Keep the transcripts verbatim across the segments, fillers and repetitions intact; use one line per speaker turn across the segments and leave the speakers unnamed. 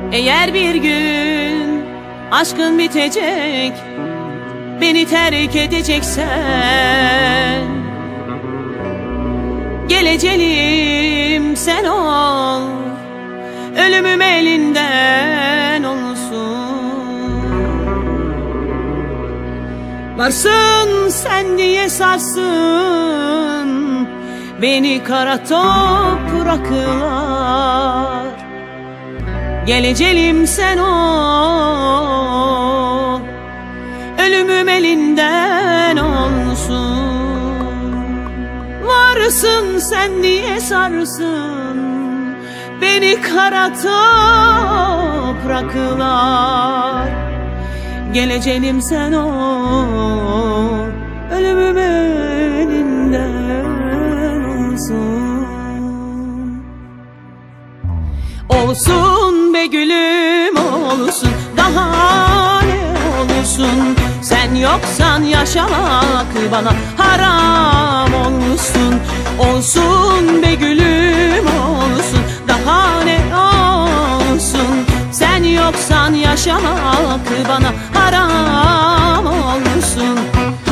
Eğer bir gün aşkın bitecek, beni terk edeceksen, geleceğim sen ol, ölümüm elinden olsun. Varsın sen diye sarsın beni kara topraklar, geleceğim sen ol, ölümüm elinden olsun. Varsın sen diye sarsın beni kara topraklar, geleceğim sen ol, ölümüm elinden olsun. Olsun be gülüm olsun, daha ne olsun? Sen yoksan yaşamak bana haram olsun. Olsun be gülüm olsun, daha ne olsun? Sen yoksan yaşamak bana haram olsun.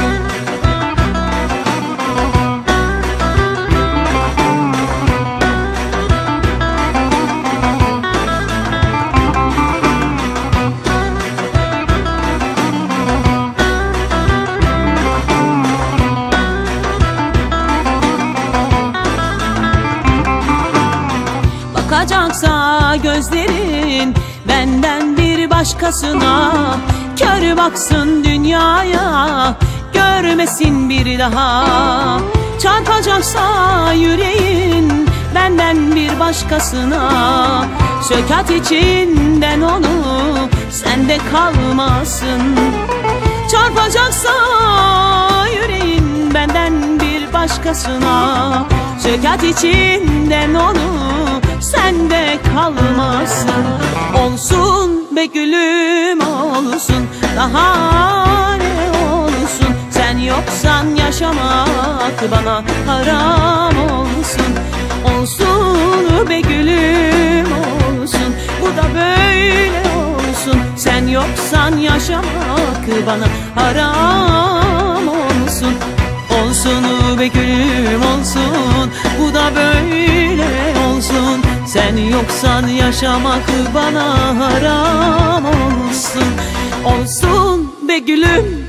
Bakacaksa gözlerin benden bir başkasına, kör baksın dünyaya, görmesin bir daha. Çarpacaksa yüreğin benden bir başkasına, sökat içinden onu, sende kalmasın. Çarpacaksa yüreğin benden bir başkasına, sökat içinden onu, sende kalmasın. Olsun be gülüm olsun, daha ne olsun? Sen yoksan yaşamak bana haram olsun. Olsun be gülüm olsun, bu da böyle olsun. Sen yoksan yaşamak bana haram olsun. Olsun be gülüm olsun, bu da böyle olsun. Sen yoksan yaşamak bana haram olsun. Olsun be gülüm